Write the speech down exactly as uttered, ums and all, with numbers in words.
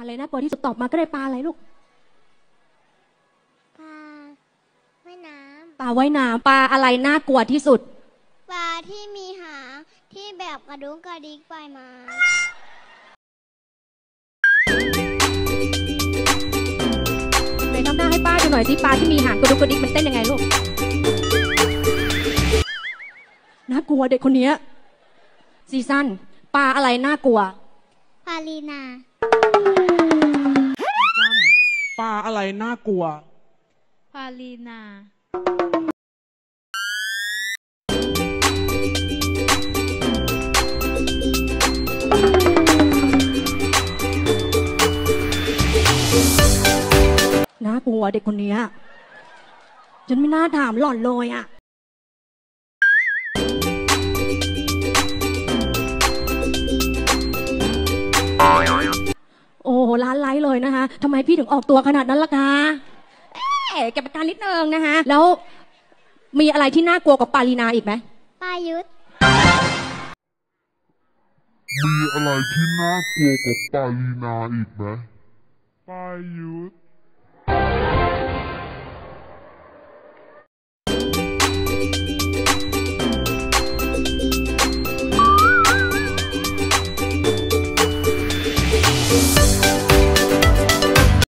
อะไรน่ากลัวที่สุดตอบมาก็ได้ปลาอะไรลูกปลาว่ายน้ำปลาว่ายน้ำปลาอะไรน่ากลัวที่สุดปลาที่มีหางที่แบบกระดุกกระดิกไปมาไหนทำหน้าให้ป้าดูหน่อยสิปลาที่มีหางกระดุกกระดิกมันเต้นยังไงลูกน่ากลัวเด็กคนนี้ซีซั่นปลาอะไรน่ากลัวปลาลีนาปลาอะไรน่ากลัวปลาลีนาน่ากลัวเด็กคนนี้ฉันไม่น่าถามหล่อนเลยอ่ะโอ้ร้านไลฟ์เลยนะคะทำไมพี่ถึงออกตัวขนาดนั้นล่ะคะเอ๊ะเก็บอาการนิดนึงนะคะแล้วมีอะไรที่น่ากลัวกว่าปาลีนาอีกไหมปายุทธมีอะไรที่น่ากลัวกว่าปาลีนาอีกไหมปายุทธ